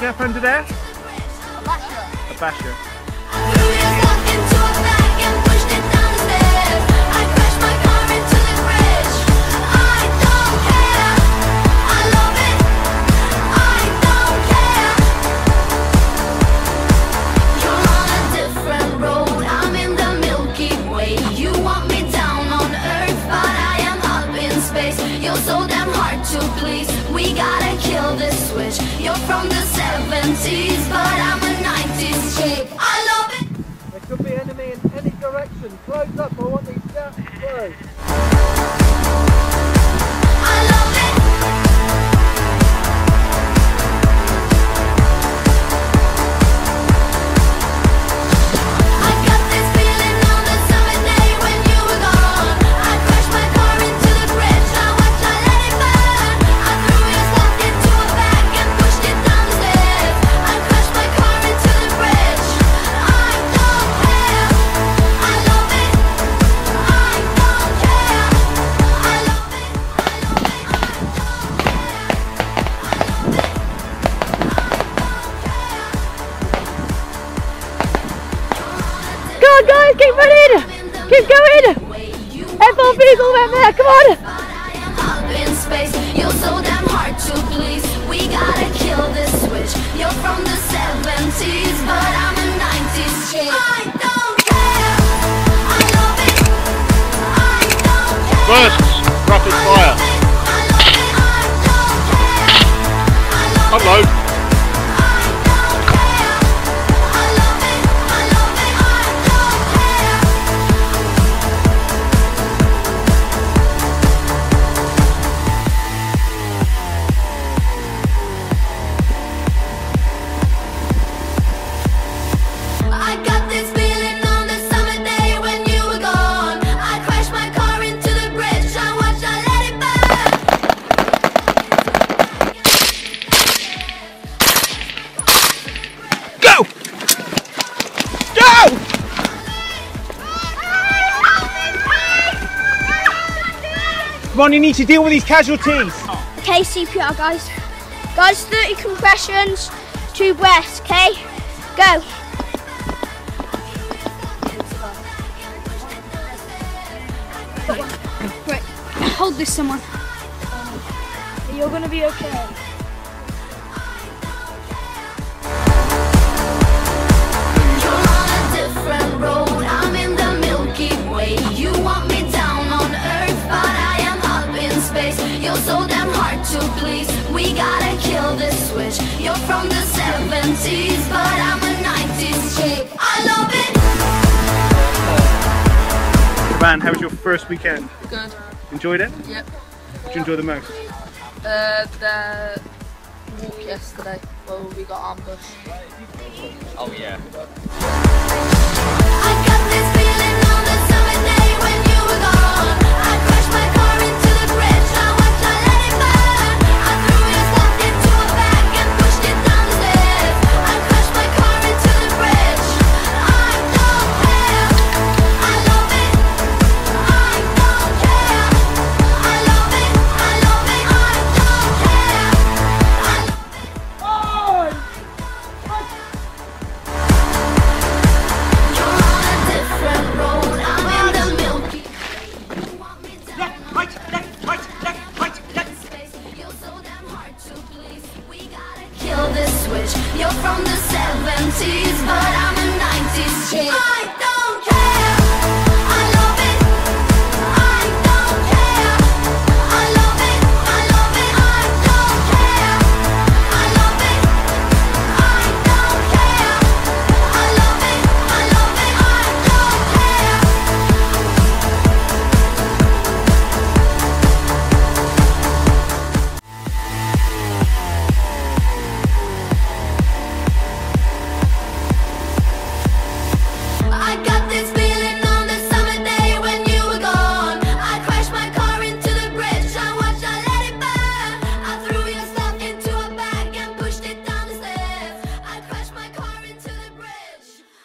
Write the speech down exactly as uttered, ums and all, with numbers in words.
get up under there? A basher. A basher. You're from the seventies, but I'm a nineties chick. I love it. There could be enemy in any direction. Close up. I want these scouts to close. I love it. I got this feeling on the summer day when you were gone. I crashed my car into the bridge. I watched, I let it burn. I threw your stuff into a bag and pushed it down the stairs. I crashed my car into the bridge. I don't care. I love it. I don't care. I love it. Go on guys, keep running! Keep going! F R V's all around there, come on! You're so damn hard to please. We gotta kill this switch. You're from the seventies, but I'm a nineties chick. I don't care. I love it. I don't care. Bursts, rapid fire. I love it. I don't care. I love it. Upload. I don't care. I love it. I love it. I don't care. I got this feeling on the summer day when you were gone. I crashed my car into the bridge. I watched, I let it burn. Go! Go! Come on, you need to deal with these casualties. Okay, C P R guys. Guys, thirty compressions, two breaths, okay? Go. Right, hold this someone. You're gonna be okay. You're on a different road. I'm in the Milky Way. You want me down on Earth, but I am up in space. You're so damn hard to please. We gotta kill this switch. You're from the seventies, but I'm a nineties chick. I love it. Van, how was your first weekend? Good. Enjoyed it? Yep. What did you enjoy the most? Uh, the walk yesterday. Well, we got ambushed. Oh yeah. I got this feeling on the summer day when you were gone. I crashed my car into the bridge. I watched, I let it burn. I threw your stuff into a bag and pushed it down the stairs. I crashed my car into the bridge. I don't care. I love it. I don't care. I love it. I love it. I don't care. I You're on a different road. I'm in the Milky. You want me down on Right, left, right, left, right, left. space. You're so damn hard to please. We gotta kill this switch. You're from the seventies, but I'm a nineties chick.